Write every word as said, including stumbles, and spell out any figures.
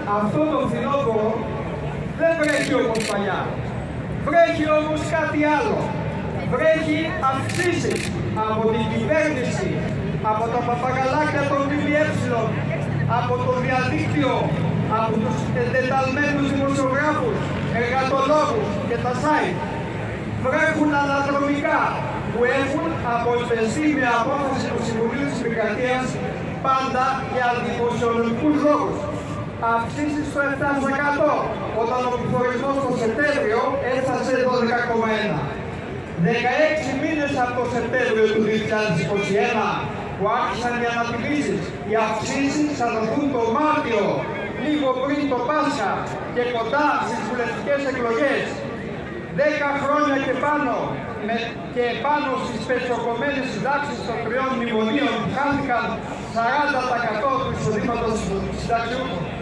αυτό το φθινόπωρο δεν βρέχει όπως παλιά. Βρέχει όμως κάτι άλλο. Βρέχει αυξήσεις από την κυβέρνηση, από τα παπαγαλάκια των ΜΜΕ, από το διαδίκτυο, από τους εντεταλμένους δημοσιογράφους, εργατολόγους και τα site. Βρέχουν αναδρομικά που έχουν αποσβεστεί με απόφαση του Συμβουλίου της Επικρατείας πάντα για δημοσιονομικούς λόγους. Αυξήσεις στο επτά τοις εκατό όταν ο πληθωρισμός το Σεπτέμβριο έφτασε δώδεκα κόμμα ένα. δεκαέξι μήνες από το Σεπτέμβριο του δύο χιλιάδες είκοσι ένα που άρχισαν οι ανατιμήσεις, οι αυξήσεις θα δοθούν το Μάρτιο, λίγο πριν το Πάσχα και κοντά στις βουλευτικές εκλογές. Δέκα χρόνια και πάνω, με, και πάνω στις πετσοκομμένες συντάξεις των τριών μνημονίων που χάθηκαν σαράντα τοις εκατό του εισοδήματος συνταξιούχων.